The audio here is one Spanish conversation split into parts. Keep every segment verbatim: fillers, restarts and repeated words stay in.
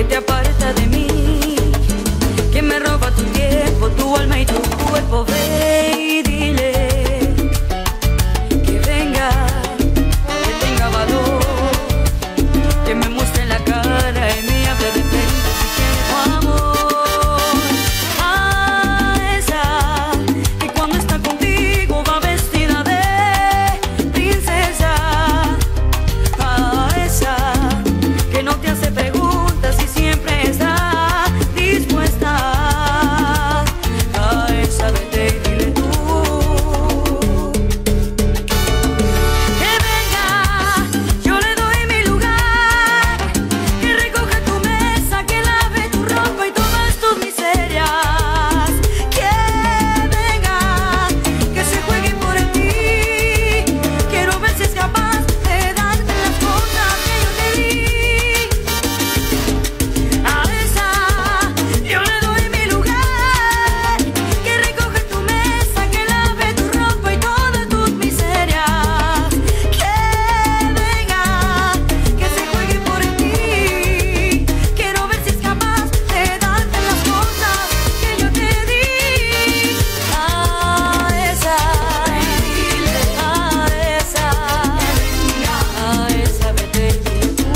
te aparta de mí, que me roba tu tiempo, tu alma y tu cuerpo. Ve y dile que venga, que tenga valor, que me muestre la cara y me hable de frente si quiere tu amor. A esa que cuando está contigo va vestida de princesa. A esa que no te hace preguntas y siempre está dispuesta. A esa vete y dile tú que venga, yo le doy mi lugar, que recoja tu mesa, que lave tu ropa y todas tus miserias. Que venga, que se juegue por ti, quiero ver si es capaz de darte las cosas que yo te di. A esa yo le doy mi lugar, que recoja tu mesa, que lave tu ropa y todas tus miserias. Que venga, que se juegue por ti, quiero ver si es capaz de darte las cosas que yo te di. A esa, a esa, a esa vete y dile tú.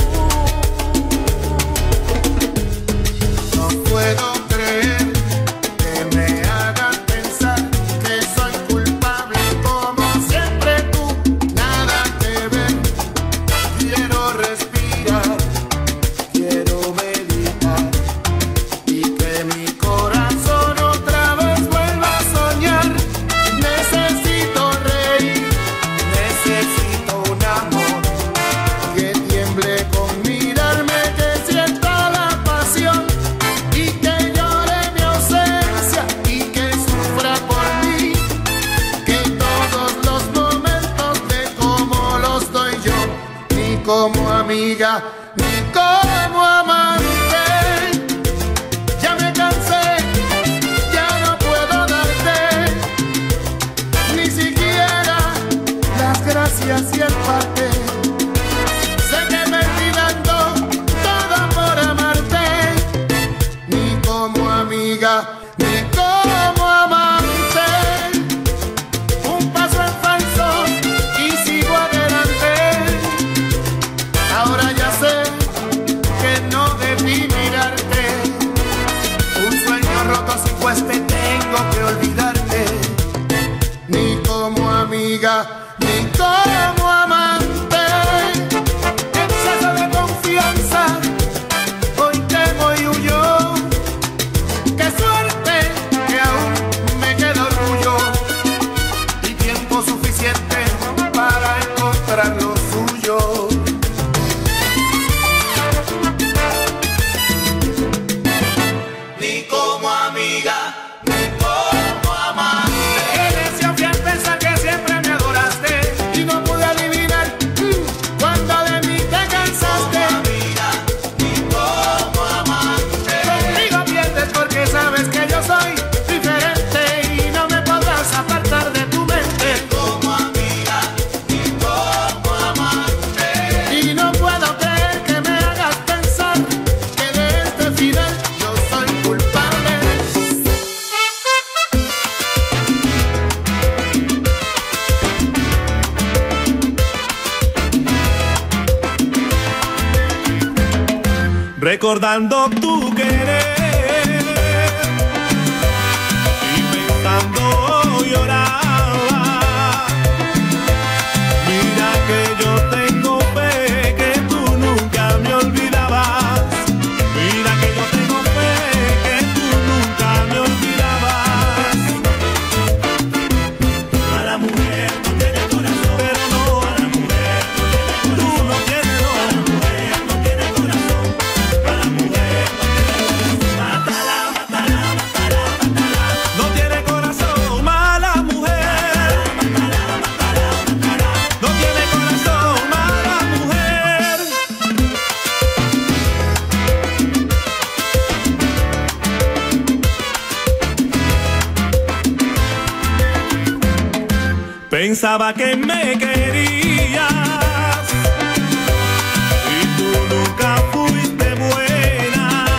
No puedo creer que me hagas pensar que soy culpable. Como siempre tú, nada que ver. Quiero respirar, quiero meditar y que mi corazón otra vez vuelva a soñar. Necesito reír, necesito un amor que tiemble con mirarme, que sienta la pasión y que llore mi ausencia y que sufra por mí. Que todos los momentos de cómo los doy yo, ni como amiga, ni como amante. Ya me cansé, ya no puedo darte ni siquiera las gracias y el parte. Sé que me dando todo por amarte, ni como amiga, ni como amante. Un paso en falso y sigo adelante. Ahora ya sé que no debí mirarte. Un sueño roto sin cueste, tengo que olvidarte. Ni como amiga, ni como amante. Exceso de confianza, hoy temo y huyo. Qué suerte que aún me queda orgullo y tiempo suficiente para encontrar lo suyo. Ni como amiga, ni como amante. Eres yo fiel pensar que siempre me adoraste y no pude adivinar mm, cuando de mí te cansaste. Ni como amante. Conmigo pierdes porque sabes que yo soy diferente y no me podrás apartar de tu mente. Ni como amiga, ni como amante. Y no puedo creer que me hagas pensar que de este final yo soy culpable. Recordando tu querer y pensando lloraba. Mira que yo tengo fe que tú nunca me olvidabas. Mira que yo tengo fe que tú nunca me olvidabas. A la mujer no tiene corazón, pero no a la mujer no tiene corazón. Tú no tienes, no, a la mujer no tiene corazón. A la mujer no tiene corazón. Mátala, mátala, mátala, mátala. No tiene corazón, mala mujer. Mátala, mátala, mátala. No tiene corazón, mala mujer. Pensaba que me querías y tú nunca fuiste buena.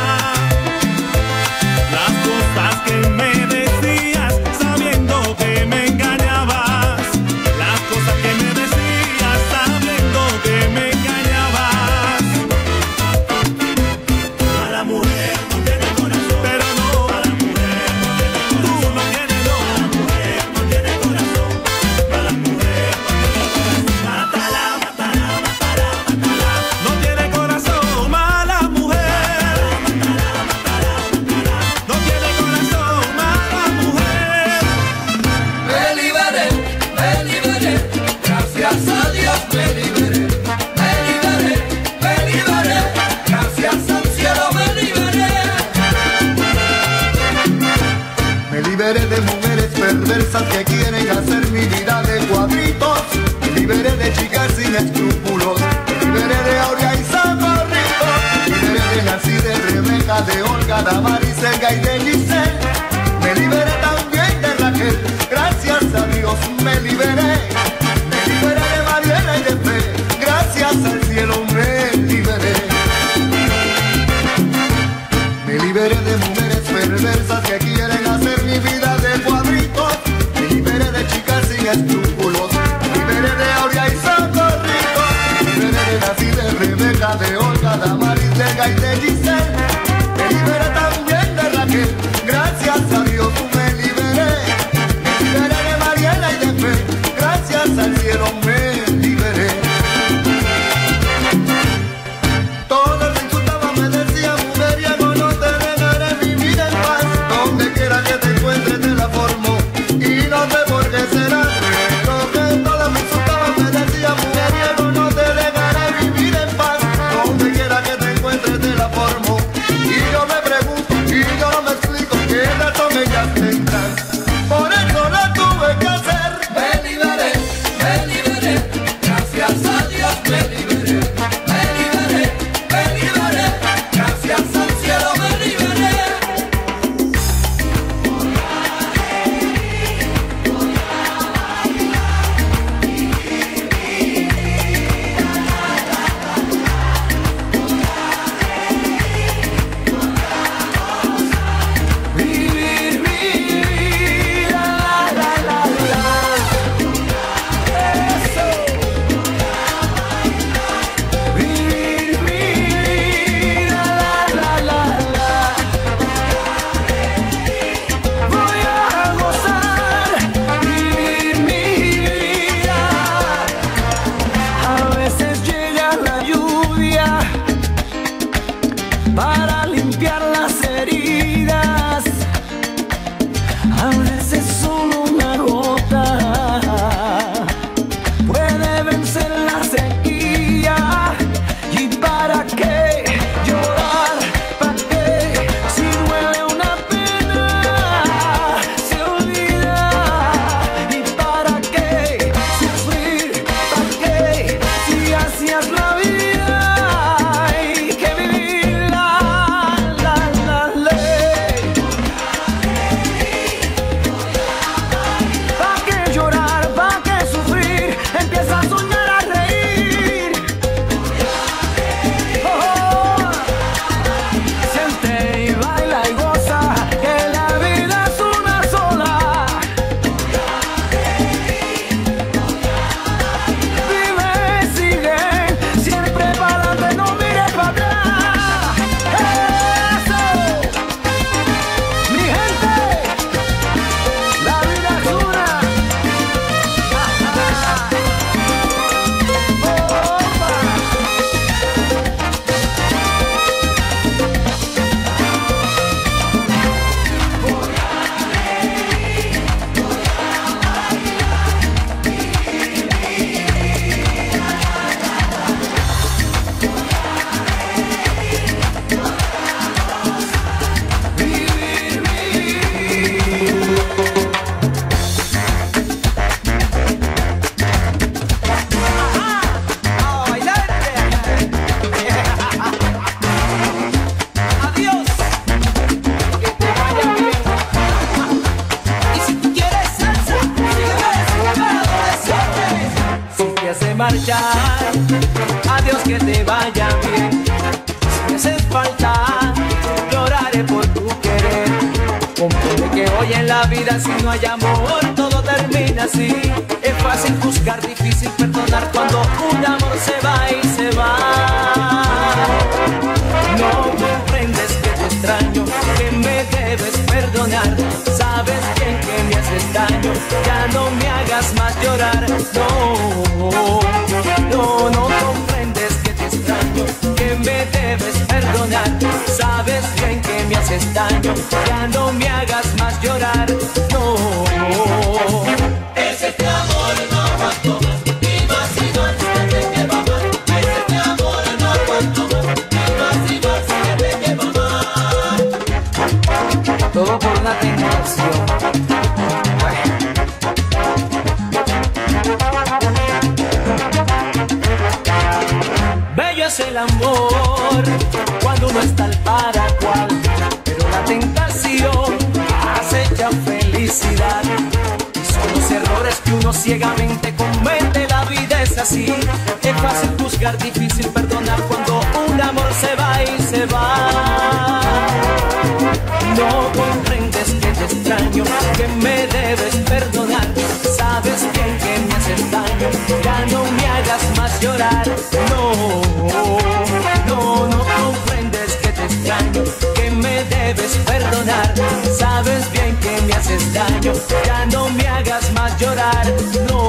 perversas que quieren hacer mi vida de cuadritos. Me liberé de chicas sin escrúpulos, me liberé de Aurea y Socorrito, me liberé de Nancy, de Rebeca, de Olga, Damaris, Elga y de Giselle. Me liberé también de Raquel, gracias a Dios me liberé. Me liberé de Mariela y de Fe, gracias al cielo me liberé. Me liberé de mujeres perversas que quieren hacer mi vida de cuadritos. Me liberé de chicas sin escrúpulos, me liberé de Aurea y Socorrito, me liberé de Nancy, de Rebeca, de Olga, Damaris, de Elga y de Giselle. Me liberé también de Raquel, gracias a Dios me liberé. Me liberé de Mariela y de Fe, gracias al cielo me liberé. Todos me insultaban, me decían mujeriego, no te dejaré vivir en paz. Donde quiera que te encuentres te la formo y no sé por qué será. Lo que todos me insultaban, me decían mujeriego, no te dejaré vivir en paz. Donde quiera que te encuentres te la formo. Y yo me pregunto y yo no me explico qué razón ellas tendrán. Por eso lo tuve que hacer. Me liberé, me liberé, gracias a Dios me liberé. Me liberé, me liberé, gracias al cielo me liberé. Vivir mi vida, la la la la. Eso. Vivir mi vida, la la la la. Voy a gozar, vivir mi vida. A veces llega la lluvia para limpiar las heridas. A veces solo una gota puede vencer la sequía. ¿Y para qué llorar? ¿Para qué? Si duele una pena, se olvida. ¿Y para qué sufrir? ¿Para qué? Si así es la vida, hay que vivirla, la, la, ley. ¿Pa' qué llorar? ¿Pa' qué sufrir? Empieza a soñar, a reír. Oh, siente y baila y goza, que la vida es una sola. Vive, sigue, siempre para adelante, no mires para atrás. Eso, mi gente, la vida es una. Vivir a bailar. Adiós, que te vaya bien. Y si tú quieres salsa, sígueme, sígueme a donde siempre. Si te hace marchar, adiós, que te vaya bien. Si me haces falta, lloraré por tu querer. Comprende que hoy en la vida si no hay amor todo termina así. Es fácil juzgar, difícil perdonar cuando un amor se va y se va. No comprendes que te extraño, que me debes perdonar. Sabes bien que me haces daño, ya no me hagas más llorar. No, no, no comprendes que te extraño, que me debes perdonar. Sabes bien que me haces daño, ya no me hagas más llorar. No, ese te amor no aguanto más, y más y más que te lleva más. Ese te amor no aguanto más, y más y más que te lleva más. Todo por una tentación. Ay. hace el amor cuando uno está al para cual, pero la tentación acecha felicidad. Y son los errores que uno ciegamente comete, la vida es así. Es fácil juzgar, difícil perdonar cuando un amor se va y se va. No comprendes que te extraño, que me debes perdonar. Sabes bien que me haces daño, ya no me hagas más llorar. No, no, no comprendes que te extraño, que me debes perdonar. Sabes bien que me haces daño, ya no me hagas más llorar. No.